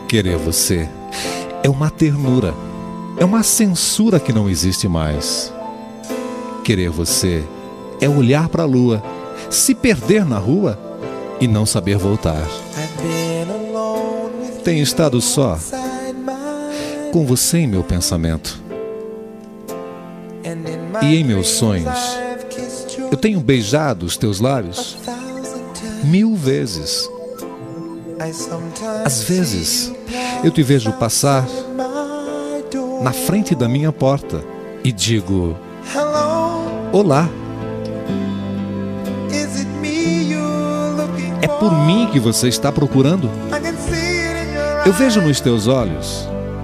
Querer você é uma ternura, é uma censura que não existe mais. Querer você é olhar para a lua, se perder na rua e não saber voltar. Tenho estado só, com você em meu pensamento. E em meus sonhos, eu tenho beijado os teus lábios 1000 vezes. Às vezes, eu te vejo passar na frente da minha porta e digo: olá. É por mim que você está procurando? Eu vejo nos teus olhos.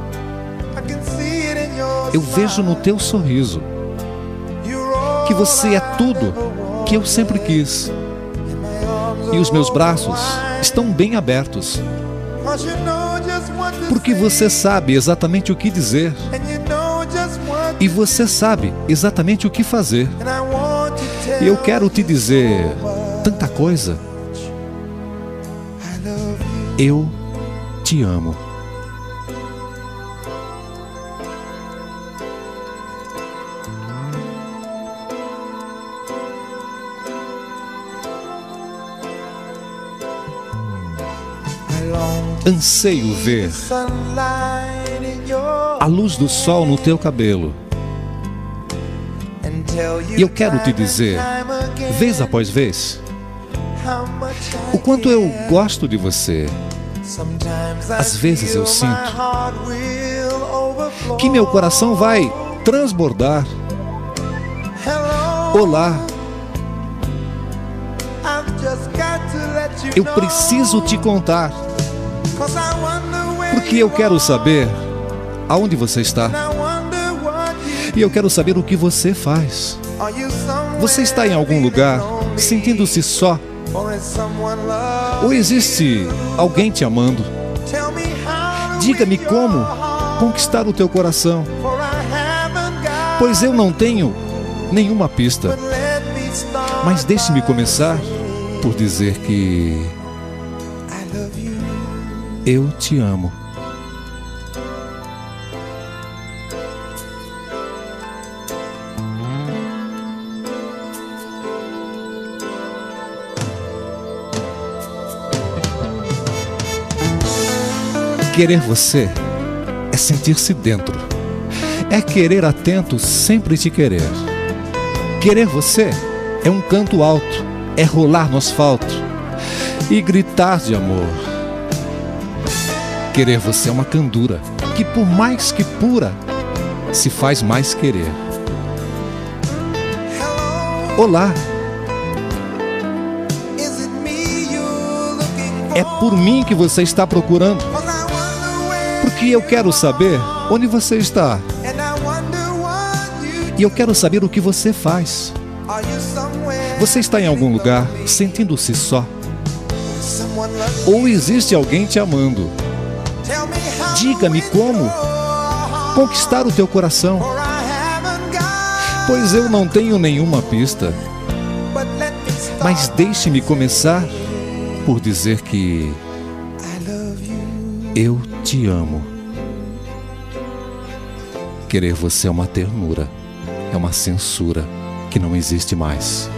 Eu vejo no teu sorriso que você é tudo que eu sempre quis. E os meus braços estão bem abertos, porque você sabe exatamente o que dizer. E você sabe exatamente o que fazer. E eu quero te dizer tanta coisa. Eu te amo. Anseio ver a luz do sol no teu cabelo. E eu quero te dizer, vez após vez, o quanto eu gosto de você. Às vezes eu sinto que meu coração vai transbordar. Olá. Eu preciso te contar, porque eu quero saber aonde você está. E eu quero saber o que você faz. Você está em algum lugar sentindo-se só? Ou existe alguém te amando? Diga-me como conquistar o teu coração, pois eu não tenho nenhuma pista. Mas deixe-me começar por dizer que eu te amo. Querer você é sentir-se dentro, é querer atento, sempre te querer. Querer você é um canto alto, é rolar no asfalto e gritar de amor. Querer você é uma candura que, por mais que pura, se faz mais querer. Olá. É por mim que você está procurando, porque eu quero saber onde você está. E eu quero saber o que você faz. Você está em algum lugar sentindo-se só? Ou existe alguém te amando? Diga-me como conquistar o teu coração, pois eu não tenho nenhuma pista. Mas deixe-me começar por dizer que eu te amo. Querer você é uma ternura, é uma censura que não existe mais.